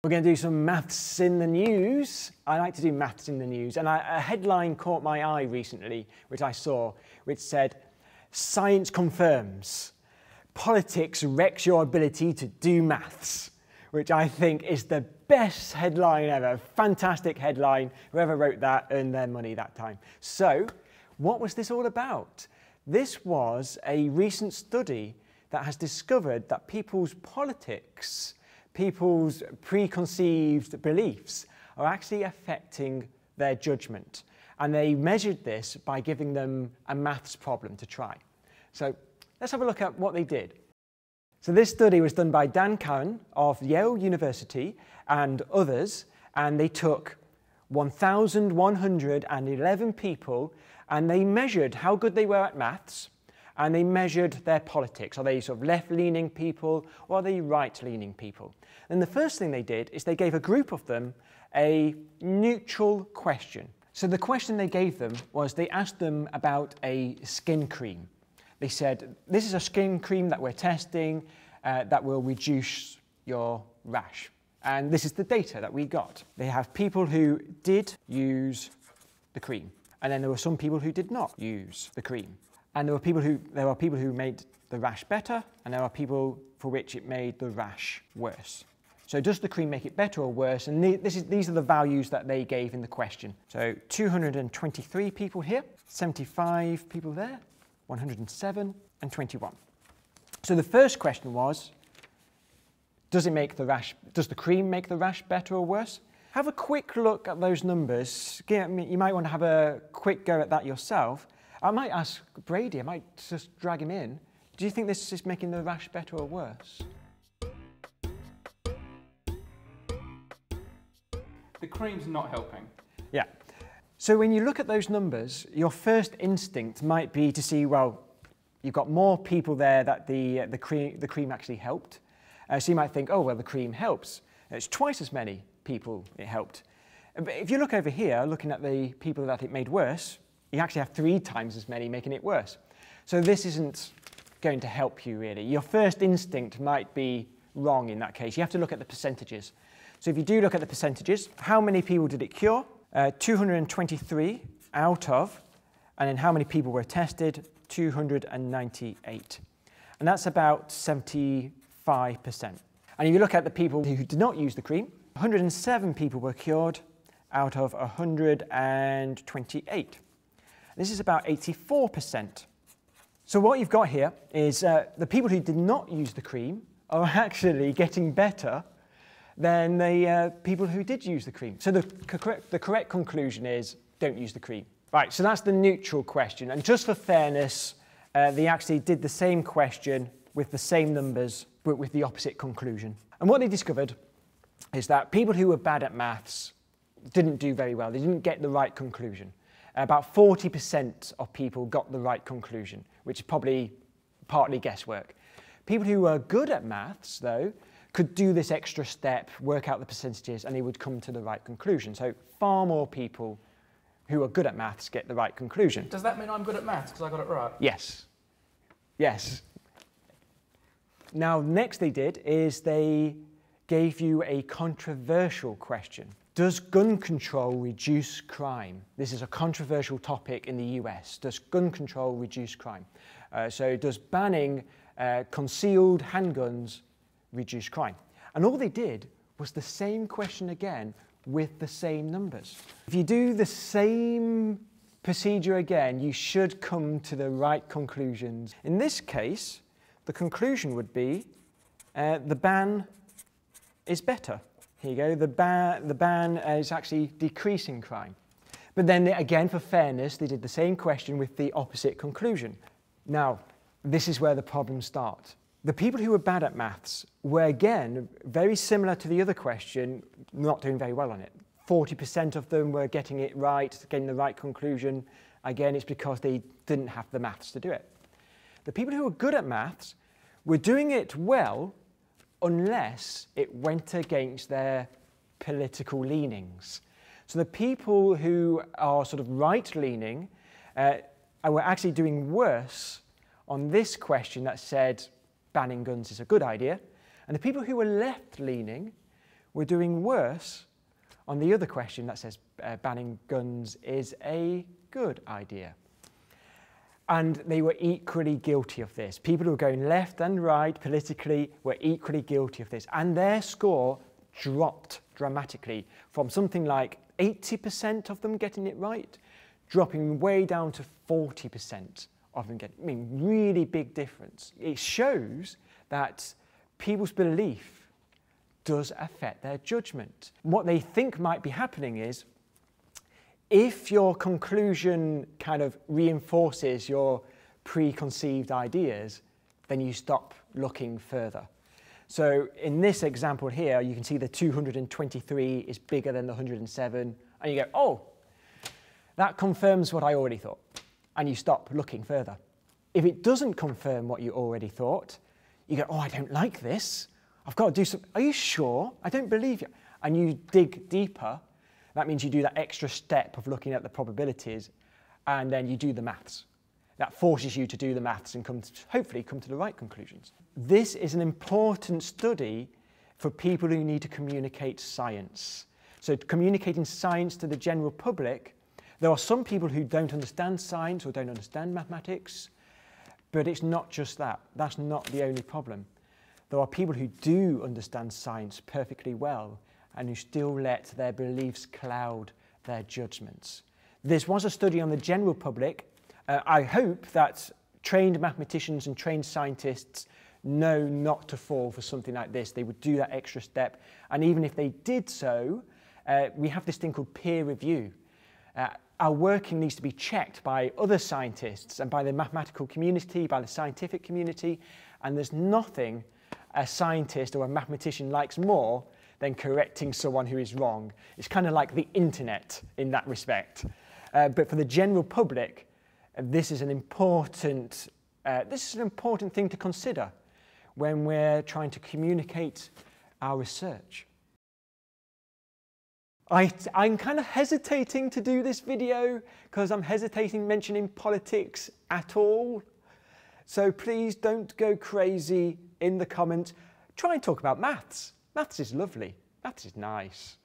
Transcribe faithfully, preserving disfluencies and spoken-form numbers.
We're going to do some maths in the news. I like to do maths in the news, and I, a headline caught my eye recently, which I saw, which said, "Science confirms, politics wrecks your ability to do maths," which I think is the best headline ever. Fantastic headline. Whoever wrote that earned their money that time. So, what was this all about? This was a recent study that has discovered that people's politics, people's preconceived beliefs are actually affecting their judgment. And they measured this by giving them a maths problem to try. So let's have a look at what they did. So this study was done by Dan Cohen of Yale University and others, and they took one thousand one hundred eleven people and they measured how good they were at maths, and they measured their politics. Are they sort of left-leaning people or are they right-leaning people? And the first thing they did is they gave a group of them a neutral question. So the question they gave them was they asked them about a skin cream. They said, this is a skin cream that we're testing uh, that will reduce your rash. And this is the data that we got. They have people who did use the cream, and then there were some people who did not use the cream. And there were people who there are people who made the rash better, and there are people for which it made the rash worse. So does the cream make it better or worse? And this is, these are the values that they gave in the question. So two hundred twenty-three people here, seventy-five people there, one hundred seven, and twenty-one. So the first question was, does it make the rash, does the cream make the rash better or worse? Have a quick look at those numbers. You might want to have a quick go at that yourself. I might ask Brady, I might just drag him in. Do you think this is making the rash better or worse? The cream's not helping. Yeah. So when you look at those numbers, your first instinct might be to see, well, you've got more people there that the, uh, the, cream, the cream actually helped. Uh, so you might think, oh, well, the cream helps. It's twice as many people it helped. But if you look over here, looking at the people that it made worse, you actually have three times as many making it worse. So this isn't going to help you really. Your first instinct might be wrong in that case. You have to look at the percentages. So if you do look at the percentages, how many people did it cure? Uh, two hundred twenty-three out of, and then how many people were tested? two hundred ninety-eight. And that's about seventy-five percent. And if you look at the people who did not use the cream, one hundred seven people were cured out of one hundred twenty-eight. This is about eighty-four percent. So what you've got here is uh, the people who did not use the cream are actually getting better than the uh, people who did use the cream. So the correct, the correct conclusion is don't use the cream. Right, so that's the neutral question. And just for fairness, uh, they actually did the same question with the same numbers, but with the opposite conclusion. And what they discovered is that people who were bad at maths didn't do very well. They didn't get the right conclusion. About forty percent of people got the right conclusion, which is probably partly guesswork. People who were good at maths, though, could do this extra step, work out the percentages, and they would come to the right conclusion. So far more people who are good at maths get the right conclusion. Does that mean I'm good at maths because I got it right? Yes. Yes. Now, next they did is they gave you a controversial question. Does gun control reduce crime? This is a controversial topic in the U S. Does gun control reduce crime? Uh, so does banning uh, concealed handguns reduce crime? And all they did was the same question again with the same numbers. If you do the same procedure again, you should come to the right conclusions. In this case, the conclusion would be uh, the ban is better. Here you go, the ban, the ban is actually decreasing crime. But then they, again, for fairness, they did the same question with the opposite conclusion. Now, this is where the problems start. The people who were bad at maths were, again, very similar to the other question, not doing very well on it. forty percent of them were getting it right, getting the right conclusion. Again, it's because they didn't have the maths to do it. The people who were good at maths were doing it well unless it went against their political leanings. So the people who are sort of right-leaning uh, were actually doing worse on this question that said banning guns is a good idea, and the people who were left-leaning were doing worse on the other question that says uh, banning guns is a good idea. And they were equally guilty of this. People who were going left and right politically were equally guilty of this. And their score dropped dramatically from something like eighty percent of them getting it right, dropping way down to forty percent of them getting it. I mean, really big difference. It shows that people's belief does affect their judgment. What they think might be happening is, if your conclusion kind of reinforces your preconceived ideas, then you stop looking further. So in this example here, you can see the two hundred twenty-three is bigger than the one hundred seven, and you go, oh, that confirms what I already thought, and you stop looking further. If it doesn't confirm what you already thought, you go, oh, I don't like this. I've got to do something. Are you sure? I don't believe you. And you dig deeper. That means you do that extra step of looking at the probabilities, and then you do the maths. That forces you to do the maths and come to, hopefully come to the right conclusions. This is an important study for people who need to communicate science. So communicating science to the general public, there are some people who don't understand science or don't understand mathematics, but it's not just that. That's not the only problem. There are people who do understand science perfectly well and who still let their beliefs cloud their judgments. This was a study on the general public. Uh, I hope that trained mathematicians and trained scientists know not to fall for something like this. They would do that extra step. And even if they did so, uh, we have this thing called peer review. Uh, our working needs to be checked by other scientists and by the mathematical community, by the scientific community, and there's nothing a scientist or a mathematician likes more than correcting someone who is wrong. It's kind of like the internet in that respect. Uh, but for the general public, uh, this is an important, uh, this is an important thing to consider when we're trying to communicate our research. I, I'm kind of hesitating to do this video because I'm hesitating mentioning politics at all. So please don't go crazy in the comments. Try and talk about maths. Maths is lovely. Maths is nice.